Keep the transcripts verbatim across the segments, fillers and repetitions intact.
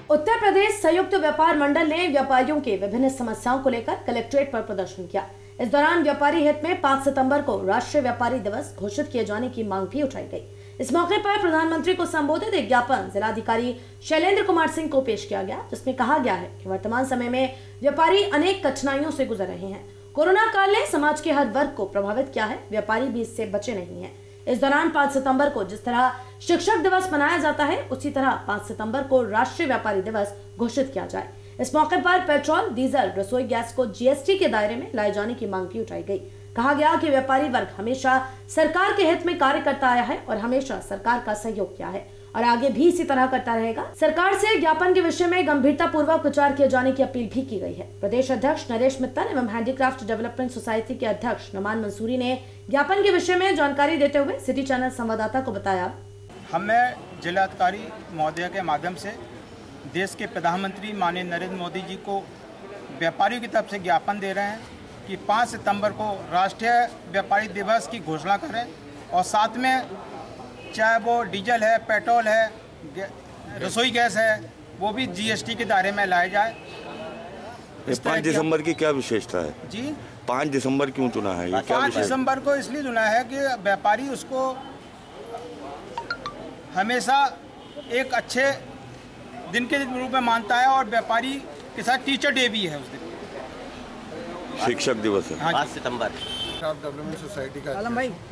उत्तर प्रदेश संयुक्त व्यापार मंडल ने व्यापारियों की विभिन्न समस्याओं को लेकर कलेक्ट्रेट पर प्रदर्शन किया। इस दौरान व्यापारी हित में पाँच सितंबर को राष्ट्रीय व्यापारी दिवस घोषित किए जाने की मांग भी उठाई गई। इस मौके पर प्रधानमंत्री को संबोधित एक ज्ञापन जिलाधिकारी शैलेंद्र कुमार सिंह को पेश किया गया, जिसमें कहा गया है कि वर्तमान समय में व्यापारी अनेक कठिनाइयों से गुजर रहे हैं। कोरोना काल ने समाज के हर वर्ग को प्रभावित किया है, व्यापारी भी इससे बचे नहीं है। इस दौरान पाँच सितंबर को जिस तरह शिक्षक दिवस मनाया जाता है, उसी तरह पाँच सितंबर को राष्ट्रीय व्यापारी दिवस घोषित किया जाए। इस मौके पर पेट्रोल, डीजल, रसोई गैस को जीएसटी के दायरे में लाए जाने की मांग भी उठाई गई। कहा गया कि व्यापारी वर्ग हमेशा सरकार के हित में कार्य करता आया है और हमेशा सरकार का सहयोग किया है और आगे भी इसी तरह करता रहेगा। सरकार से ज्ञापन के विषय में गंभीरता पूर्वक विचार किए जाने की अपील भी की गई है। प्रदेश अध्यक्ष नरेश मित्तल एवं हैंडीक्राफ्ट डेवलपमेंट सोसाइटी के अध्यक्ष नमान मंसूरी ने ज्ञापन के विषय में जानकारी देते हुए सिटी चैनल संवाददाता को बताया, हमें जिलाधिकारी महोदय के माध्यम से देश के प्रधानमंत्री माननीय नरेंद्र मोदी जी को व्यापारियों की तरफ से ज्ञापन दे रहे हैं कि पाँच सितंबर को राष्ट्रीय व्यापारी दिवस की घोषणा करें और साथ में चाहे वो डीजल है, पेट्रोल है, रसोई गैस है, वो भी जीएसटी के दायरे में लाए जाए। पाँच दिसंबर की क्या विशेषता है जी? पाँच दिसंबर क्यों चुना है? ये क्या पाँच दिसंबर को इसलिए चुना है कि व्यापारी उसको हमेशा एक अच्छे दिन के रूप में मानता है और व्यापारी के साथ टीचर डे भी है उस दिन। शिक्षक दिवस है पाँच सितंबर। डेवलपमेंट सोसाइटी का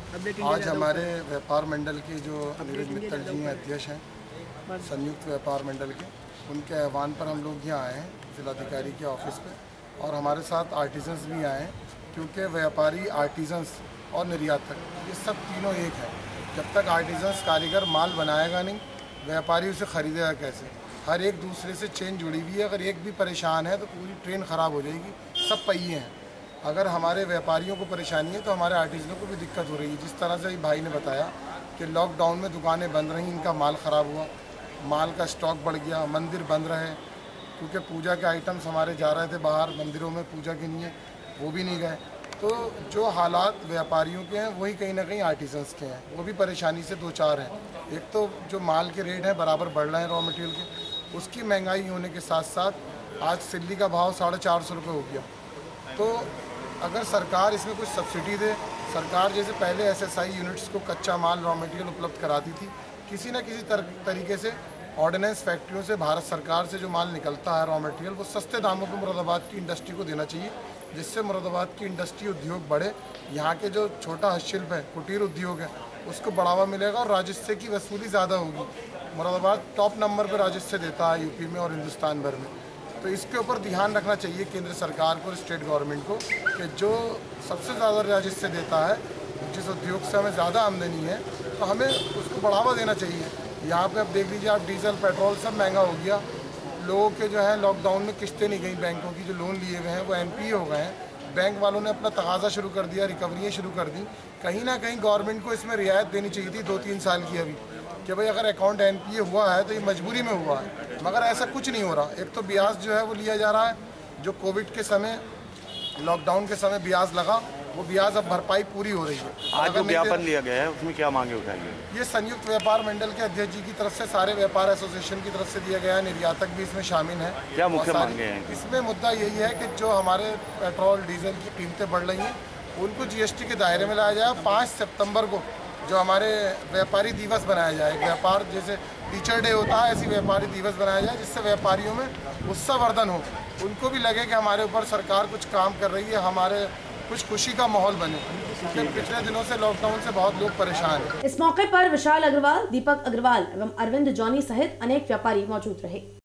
आज हमारे व्यापार मंडल के जो नीरज मित्तल जी हैं अध्यक्ष हैं संयुक्त व्यापार मंडल के, उनके आह्वान पर हम लोग यहाँ आए हैं जिलाधिकारी के ऑफिस पे और हमारे साथ आर्टिजन्स भी आए हैं, क्योंकि व्यापारी, आर्टिजन्स और निर्यातक ये सब तीनों एक है। जब तक आर्टिजन्स कारीगर माल बनाएगा नहीं, व्यापारी उसे खरीदेगा कैसे? हर एक दूसरे से चेन जुड़ी हुई है। अगर एक भी परेशान है तो पूरी ट्रेन ख़राब हो जाएगी। सब पहिए हैं। अगर हमारे व्यापारियों को परेशानी है तो हमारे आर्टिजनों को भी दिक्कत हो रही है। जिस तरह से भाई ने बताया कि लॉकडाउन में दुकानें बंद रहीं, इनका माल ख़राब हुआ, माल का स्टॉक बढ़ गया, मंदिर बंद रहे क्योंकि पूजा के आइटम्स हमारे जा रहे थे बाहर मंदिरों में पूजा के लिए, वो भी नहीं गए। तो जो हालात व्यापारियों के हैं वही कहीं ना कहीं आर्टिजन्स के हैं, वो भी परेशानी से दो चार हैं। एक तो जो माल के रेट हैं बराबर बढ़ रहे हैं रॉ मटेरियल के, उसकी महंगाई होने के साथ साथ आज सिल्ली का भाव साढ़े चार सौ रुपये हो गया। तो अगर सरकार इसमें कुछ सब्सिडी दे, सरकार जैसे पहले एसएसआई यूनिट्स को कच्चा माल रॉ मटेरियल उपलब्ध कराती थी, किसी न किसी तर, तरीके से ऑर्डिनेंस फैक्ट्रियों से भारत सरकार से जो माल निकलता है रॉ मटेरियल, वो सस्ते दामों पर मुरादाबाद की इंडस्ट्री को देना चाहिए, जिससे मुरादाबाद की इंडस्ट्री उद्योग बढ़े। यहाँ के जो छोटा हस्तशिल्प है, कुटीर उद्योग है, उसको बढ़ावा मिलेगा और राजस्व की वसूली ज़्यादा होगी। मुरादाबाद टॉप नंबर पर राजस्व देता है यूपी में और हिंदुस्तान भर में। तो इसके ऊपर ध्यान रखना चाहिए केंद्र सरकार को और स्टेट गवर्नमेंट को कि जो सबसे ज़्यादा राजस्व देता है, जिस उद्योग से हमें ज़्यादा आमदनी है, तो हमें उसको बढ़ावा देना चाहिए। यहाँ पे अब देख लीजिए आप, डीजल, पेट्रोल सब महंगा हो गया। लोगों के जो है लॉकडाउन में किस्तें नहीं गई, बैंकों की जो लोन लिए हुए हैं वो एनपीए हो गए हैं। बैंक वालों ने अपना तकाजा शुरू कर दिया, रिकवरियाँ शुरू कर दी। कहीं ना कहीं गवर्नमेंट को इसमें रियायत देनी चाहिए थी दो तीन साल की अभी, कि भाई अगर अकाउंट एनपीए हुआ है तो ये मजबूरी में हुआ है, मगर ऐसा कुछ नहीं हो रहा। एक तो ब्याज जो है वो लिया जा रहा है, जो कोविड के समय, लॉकडाउन के समय ब्याज लगा, वो ब्याज अब भरपाई पूरी हो रही है। आज जो ज्ञापन दिया गया है उसमें क्या मांगे उठाएंगे? ये संयुक्त व्यापार मंडल के अध्यक्ष जी की तरफ से सारे व्यापार एसोसिएशन की तरफ से दिया गया है, निर्यातक भी इसमें शामिल हैं। क्या मुख्य मांगे हैं? इसमें मुद्दा यही है कि जो हमारे पेट्रोल, डीजल की कीमतें बढ़ रही हैं, उनको जीएसटी के दायरे में लाया जाए। पाँच सितंबर को जो हमारे व्यापारी दिवस बनाया जाए, व्यापार जैसे टीचर डे होता है, ऐसी व्यापारी दिवस बनाया जाए, जिससे व्यापारियों में उत्साहवर्धन हो, उनको भी लगे कि हमारे ऊपर सरकार कुछ काम कर रही है, हमारे कुछ खुशी का माहौल बने, क्योंकि पिछले दिनों से लॉकडाउन से बहुत लोग परेशान हैं। इस मौके पर विशाल अग्रवाल, दीपक अग्रवाल एवं अरविंद जॉनी सहित अनेक व्यापारी मौजूद रहे।